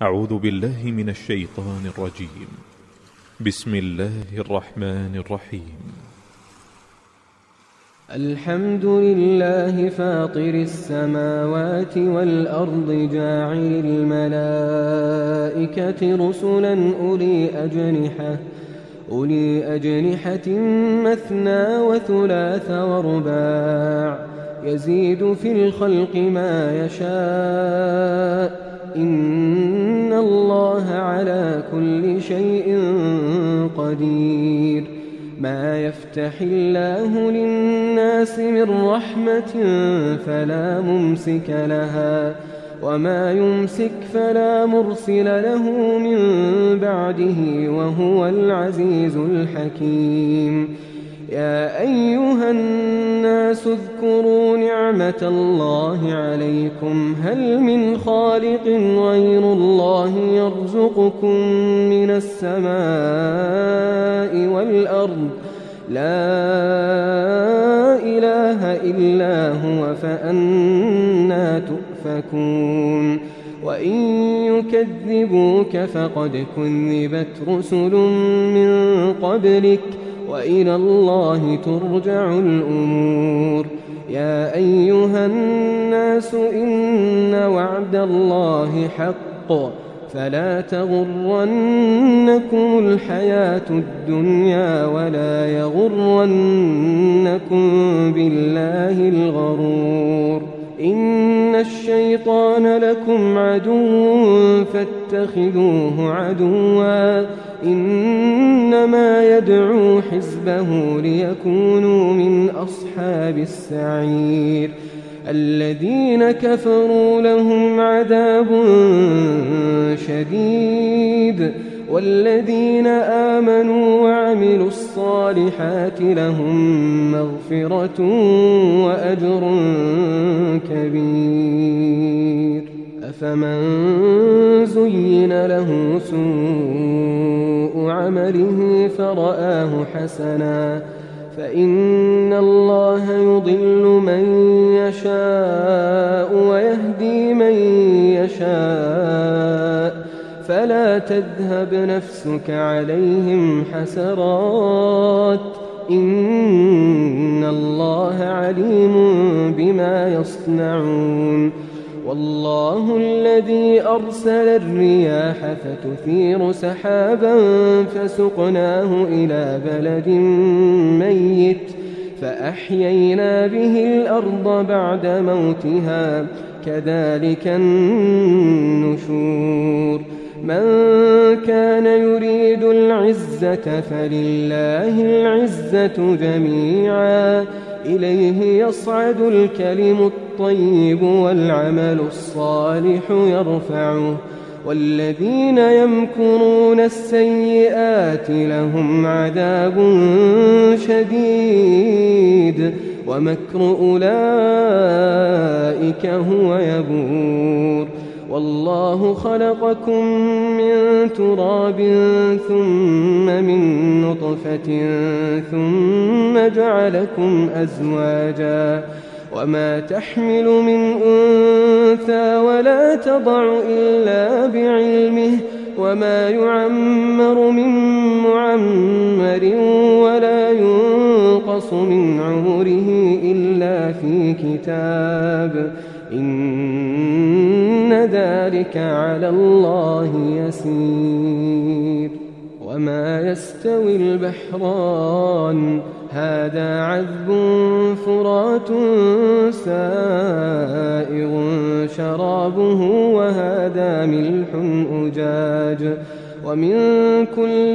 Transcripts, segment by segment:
أعوذ بالله من الشيطان الرجيم. بسم الله الرحمن الرحيم. الحمد لله فاطر السماوات والأرض جاعل الملائكة رسلا أولي أجنحة مثنى وثلاث ورباع يزيد في الخلق ما يشاء إن الله على كل شيء قدير. ما يفتح الله للناس من رحمة فلا ممسك لها وما يمسك فلا مرسل له من بعده وهو العزيز الحكيم. يا أيها الناس اذكروا نعمة الله عليكم هل من خالق غير الله يرزقكم من السماء والأرض لا إله إلا هو فأنى تؤفكون. وإن يكذبوك فقد كذبت رسل من قبلك وإلى الله ترجع الأمور. يا أيها الناس إن وعد الله حق فلا تغرنكم الحياة الدنيا ولا يغرنكم بالله الغرور. إن الشيطان لكم عدو فاتخذوه عدوا إنما يدعو حزبه ليكونوا من أصحاب السعير. الذين كفروا لهم عذاب شديد والذين آمنوا وعملوا الصالحات لهم مغفرة وأجر كبير. أفمن زين له سوء عمله فرآه حسنا فإن الله يضل من يشاء ويهدي من يشاء فلا تذهب نفسك عليهم حسرات إن الله عليم بما يصنعون. والله الذي أرسل الرياح فتثير سحابا فسقناه إلى بلد ميت فأحيينا به الأرض بعد موتها كذلك النشور. من كان يريد العزة فلله العزة جميعا إليه يصعد الكلم الطيب والعمل الصالح يرفعه والذين يمكرون السيئات لهم عذاب شديد ومكر أولئك هو يبور. والله خلقكم من تراب ثم من نطفة ثم جعلكم أزواجا وما تحمل من أنثى ولا تضع إلا بعلمه وما يعمر من معمر ولا ينقص من عمره إلا في كتاب إن ذلك على الله يسير. وما يستوي البحران هذا عذب فرات سائغ شرابه وهذا ملح أجاج ومن كل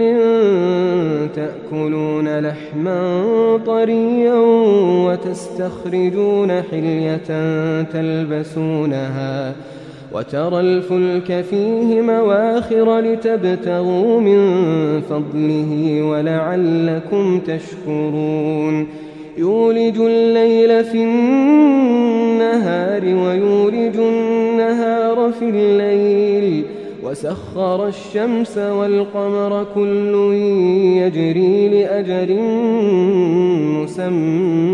تأكلون لحما طريا وتستخرجون حلية تلبسونها وترى الفلك فيه مواخر لتبتغوا من فضله ولعلكم تشكرون. يولج الليل في النهار ويولج النهار في الليل وسخر الشمس والقمر كل يجري لأجل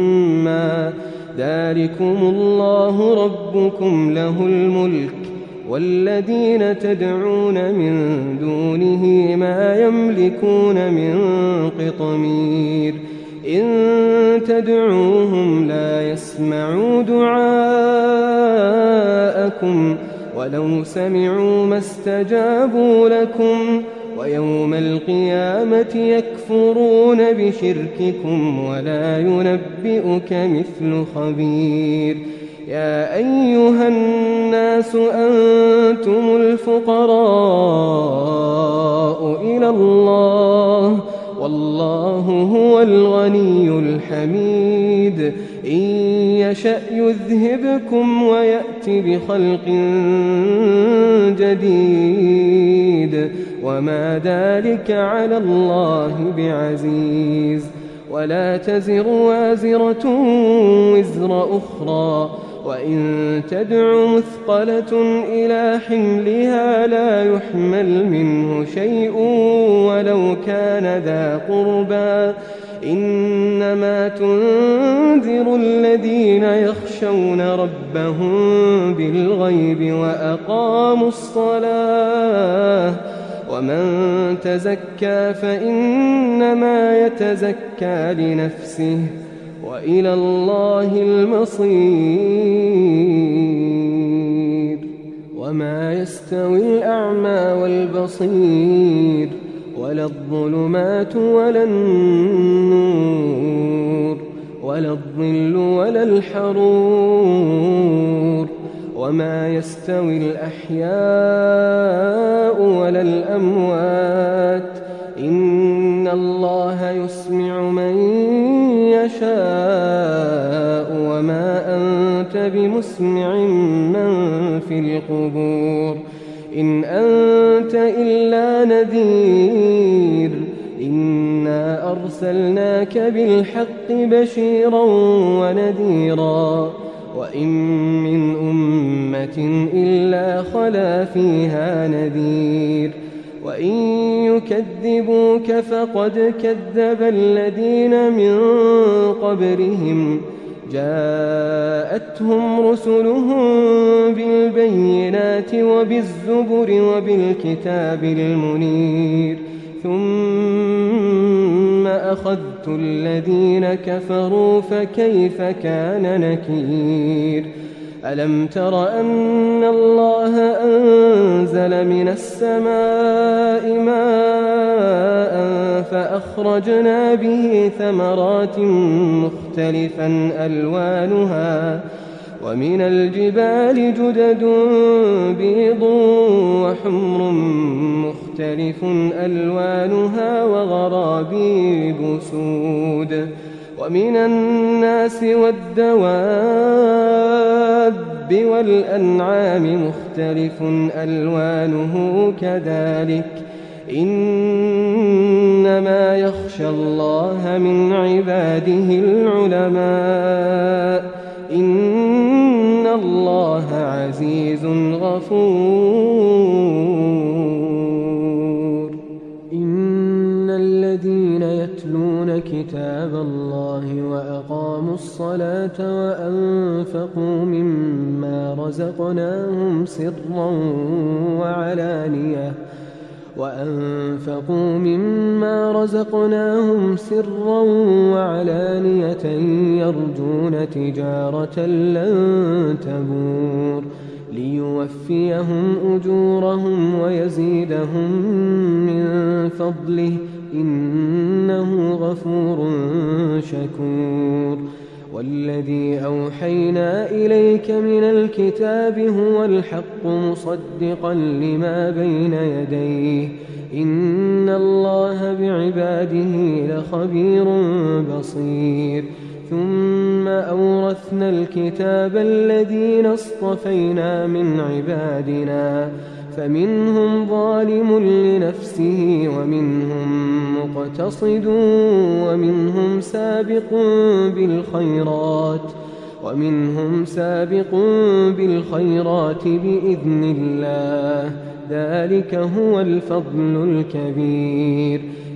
مسمى ذلكم الله ربكم له الملك والذين تدعون من دونه ما يملكون من قطمير إن تدعوهم لا يسمعوا دعاءكم ولو سمعوا ما استجابوا لكم ويوم القيامة يكفرون بشرككم ولا ينبئك مثل خبير يا أيها الناس أنتم الفقراء إلى الله والله هو الغني الحميد إن يشأ يذهبكم ويأت بخلق جديد وما ذلك على الله بعزيز ولا تزر وازرة وزر أخرى وإن تدع مثقلة إلى حملها لا يحمل منه شيء ولو كان ذا قربى إنما تنذر الذين يخشون ربهم بالغيب وأقاموا الصلاة ومن تزكى فإنما يتزكى لنفسه وإلى الله المصير وما يستوي الأعمى والبصير ولا الظلمات ولا النور ولا الظل ولا الحرور وما يستوي الأحياء ولا الأموات إن الله يسمع من يشاء وما أنت بمسمع من في القبور إن أنت إلا نذير إنا أرسلناك بالحق بشيرا ونذيرا وإن من أمة إلا خلا فيها نذير وإن يكذبوك فقد كذب الذين من قبلهم جاءتهم رسلهم بالبينات وبالزبر وبالكتاب المنير ثم أخذت الذين كفروا فكيف كان نكير ألم تر أن الله أنزل من السماء ماء فأخرجنا به ثمرات مختلفا ألوانها ومن الجبال جدد بيض وحمر مختلف ألوانها وغرابيب سود ومن الناس والدواب والأنعام مختلف ألوانه كذلك إنما يخشى الله من عباده العلماء إن الله عزيز غفور إن الذين يتلون كتاب الله وأقاموا الصلاة وأنفقوا مما رزقناهم سرا وعلانية يرجون تجارة لن تبور ليوفيهم أجورهم ويزيدهم من فضله إنه غفور شكور والذي أوحينا إليك من الكتاب هو الحق مصدقا لما بين يديه إن الله بعباده لخبير بصير ثم أورثنا الكتاب الذين اصطفينا من عبادنا فمنهم ظالم لنفسه ومنهم مقتصد ومنهم سابق بالخيرات بإذن الله ذلك هو الفضل الكبير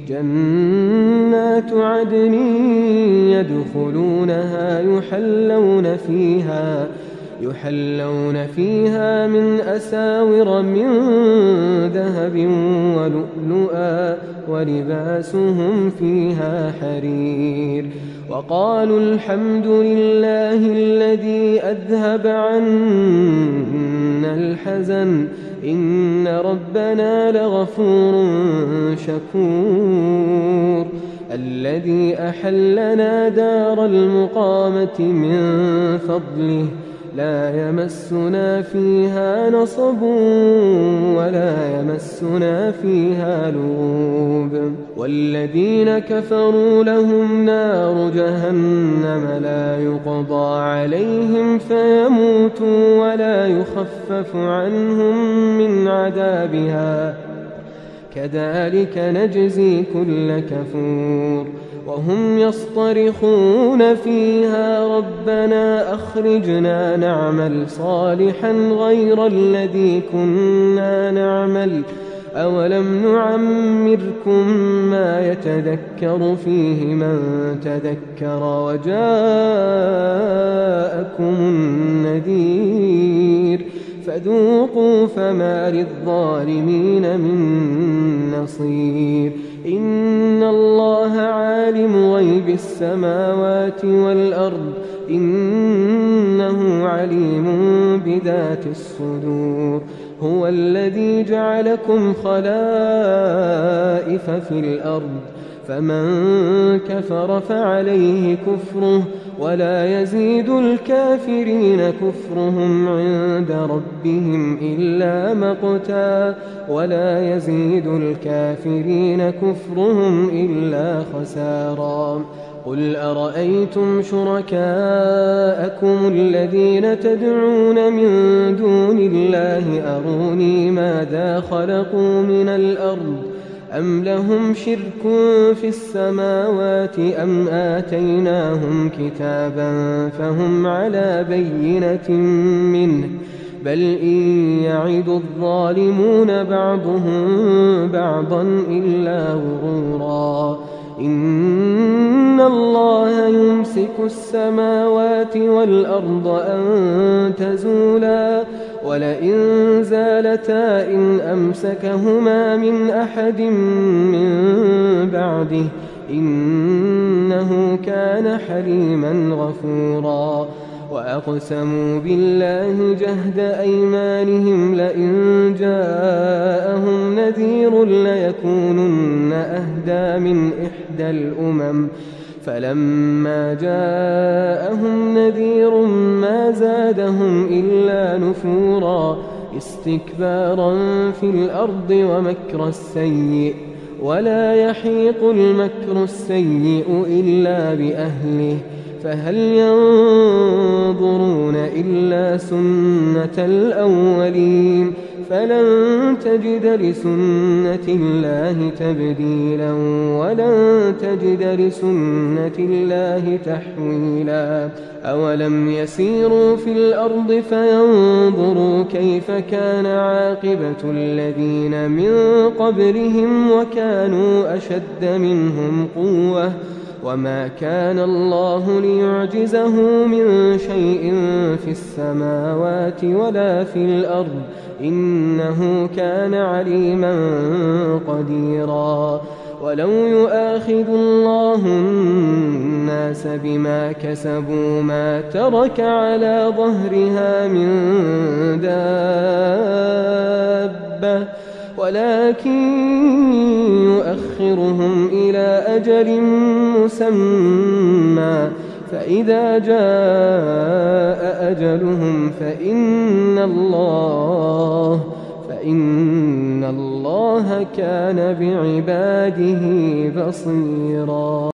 جنات عدن يدخلونها يحلون فيها من أساور من ذهب ولؤلؤا ولباسهم فيها حرير وقالوا الحمد لله الذي أذهب عنا الحزن إن ربنا لغفور شكور الذي أحلنا دار المقامة من فضله لا يمسنا فيها نصب ولا يمسنا فيها لغوب والذين كفروا لهم نار جهنم لا يقضى عليهم فيموتوا ولا يخفف عنهم من عذابها كذلك نجزي كل كفور وهم يصطرخون فيها ربنا أخرجنا نعمل صالحا غير الذي كنا نعمل أولم نعمركم ما يتذكر فيه من تذكر وجاءكم النذير فذوقوا فما للظالمين من نصير إن الله عالم غيب السماوات والأرض إنه عليم بذات الصدور هو الذي جعلكم خلائف في الأرض فمن كفر فعليه كفره ولا يزيد الكافرين كفرهم عند ربهم إلا مقتا ولا يزيد الكافرين كفرهم إلا خسارا قل أرأيتم شركاءكم الذين تدعون من دون الله أروني ماذا خلقوا من الأرض أم لهم شرك في السماوات أم آتيناهم كتابا فهم على بينة منه بل إن يعد الظالمون بعضهم بعضا إلا غرورا إن الله يمسك السماوات والأرض أن تزولا ولئن زالتا إن أمسكهما من أحد من بعده إنه كان حليما غفورا وأقسموا بالله جهد أيمانهم لئن جاءهم نذير ليكونن أهدى من إحدى الأمم فلما جاءهم نذير ما زادهم إلا نفورا استكبارا في الأرض ومكر السيء ولا يحيق المكر السيء إلا بأهله فهل ينظرون إلا سنة الأولين فلن تجد لسنة الله تبديلا ولن تجد لسنة الله تحويلا أولم يسيروا في الأرض فينظروا كيف كان عاقبة الذين من قبلهم وكانوا أشد منهم قوة وما كان الله ليعجزه من شيء في السماوات ولا في الأرض إنه كان عليما قديرا ولو يؤاخذ الله الناس بما كسبوا ما ترك على ظهرها من دابة ولكن يؤخرهم إلى أجل مسمى فإذا جاء أجلهم فإن الله كان بعباده بصيرا.